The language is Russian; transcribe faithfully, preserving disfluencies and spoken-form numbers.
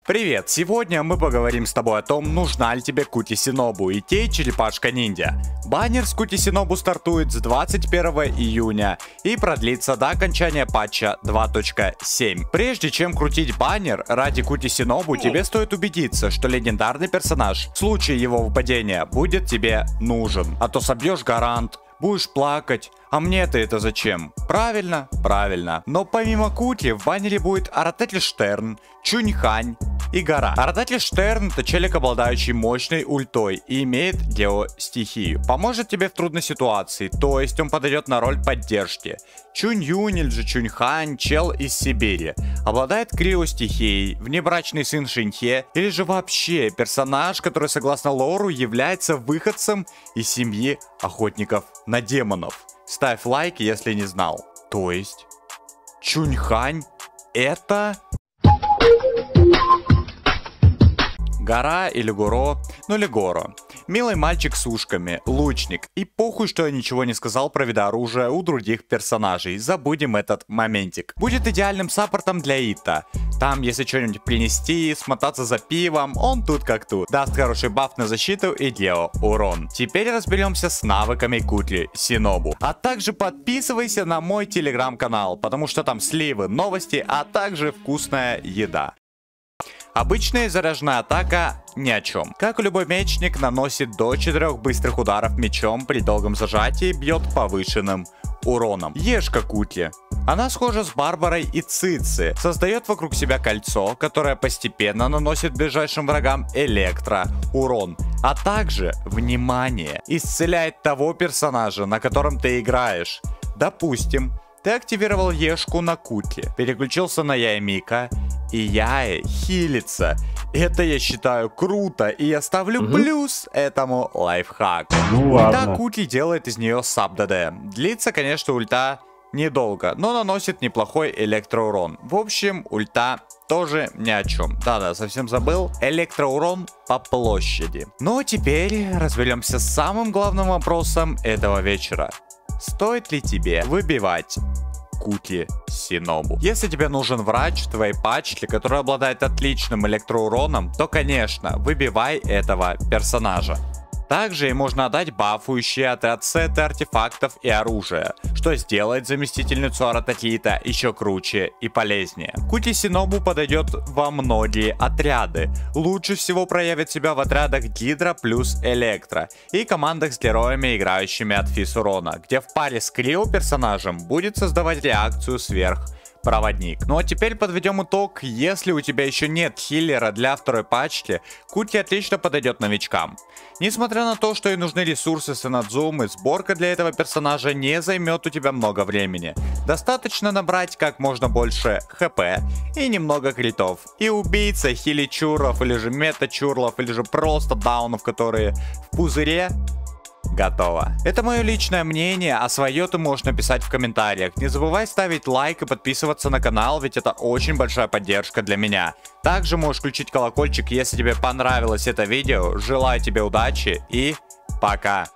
Привет! Сегодня мы поговорим с тобой о том, нужна ли тебе Кутисинобу и Тей Черепашка Ниндзя. Баннер с Кутисинобу стартует с двадцать первого июня и продлится до окончания патча два точка семь. Прежде чем крутить баннер ради Кутисинобу, тебе стоит убедиться, что легендарный персонаж в случае его выпадения будет тебе нужен. А то собьешь гарант, будешь плакать. А мне-то это зачем? Правильно? Правильно. Но помимо Кути в баннере будет Арататель Штерн, Чуньхань и Гора. Арататель Штерн — это челик, обладающий мощной ультой и имеет геостихию. Поможет тебе в трудной ситуации, то есть он подойдет на роль поддержки. Чунь-Юнь или же Чуньхань — чел из Сибири. Обладает криостихией, внебрачный сын Шиньхе, или же вообще персонаж, который согласно лору является выходцем из семьи охотников на демонов. Ставь лайк, если не знал. То есть Чуньхань это... Гора или Горо, ну или Горо. Милый мальчик с ушками, лучник. И похуй, что я ничего не сказал про виды оружия у других персонажей. Забудем этот моментик. Будет идеальным саппортом для Ита. Там, если что-нибудь принести, смотаться за пивом, он тут как тут. Даст хороший баф на защиту и гео урон. Теперь разберемся с навыками Кутисинобу. А также подписывайся на мой телеграм-канал, потому что там сливы, новости, а также вкусная еда. Обычная заряженная атака ни о чем. Как и любой мечник, наносит до четырёх быстрых ударов мечом при долгом зажатии, бьет повышенным уроном. Ешка Кути. Она схожа с Барбарой и Цици. Создает вокруг себя кольцо, которое постепенно наносит ближайшим врагам электро урон. А также, внимание, исцеляет того персонажа, на котором ты играешь. Допустим, ты активировал Ешку на Кути, переключился на Яемика, и Яе хилится. Это я считаю круто, и я ставлю угу. плюс этому лайфхаку. Ну, ульта Кути делает из нее саб-ДД. Длится, конечно, ульта недолго, но наносит неплохой электроурон. В общем, ульта тоже ни о чем. Да-да, совсем забыл. Электроурон по площади. Ну а теперь разберемся с самым главным вопросом этого вечера. Стоит ли тебе выбивать Кутисинобу? Если тебе нужен врач в твоей пачке, который обладает отличным электроуроном, то, конечно, выбивай этого персонажа. Также им можно отдать бафующие отряд сеты артефактов и оружия, что сделает заместительницу Арататита еще круче и полезнее. Кутисинобу подойдет во многие отряды. Лучше всего проявит себя в отрядах Гидра плюс Электро и командах с героями, играющими от физ урона, где в паре с Крио персонажем будет создавать реакцию сверх проводник. Ну а теперь подведем итог. Если у тебя еще нет хиллера для второй пачки, Кути отлично подойдет новичкам. Несмотря на то, что и нужны ресурсы Сенадзумы, сборка для этого персонажа не займет у тебя много времени. Достаточно набрать как можно больше хп и немного критов. И убийца хиличуров или же метачурлов или же просто даунов, которые в пузыре, готово. Это мое личное мнение, а свое ты можешь написать в комментариях. Не забывай ставить лайк и подписываться на канал, ведь это очень большая поддержка для меня. Также можешь включить колокольчик, если тебе понравилось это видео. Желаю тебе удачи и пока.